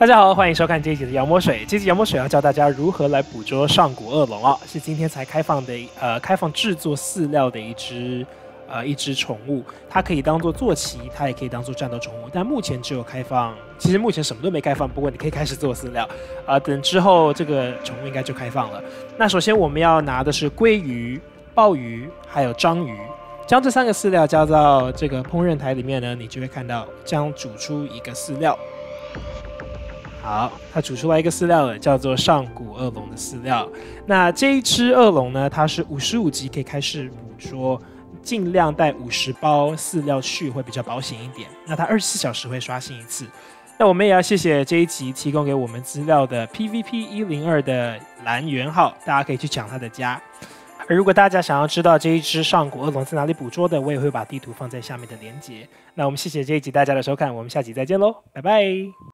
大家好，欢迎收看这一集的妖魔水。这集妖魔水要教大家如何来捕捉上古恶龙啊，是今天才开放制作饲料的一只宠物，它可以当做坐骑，它也可以当做战斗宠物，但目前只有开放，其实目前什么都没开放，不过你可以开始做饲料等之后这个宠物应该就开放了。那首先我们要拿的是鲑鱼、鲍鱼还有章鱼。将这3个饲料加到这个烹饪台里面呢，你就会看到将煮出一个饲料。好，它煮出来一个饲料了，叫做上古恶龙的饲料。那这一只恶龙呢，它是55级可以开始捕捉，尽量带50包饲料去会比较保险一点。那它24小时会刷新一次。那我们也要谢谢这一集提供给我们资料的 PVP102的蓝元浩，大家可以去抢他的家。而如果大家想要知道这一只上古恶龙在哪里捕捉的，我也会把地图放在下面的连结。那我们谢谢这一集大家的收看，我们下集再见喽，拜拜。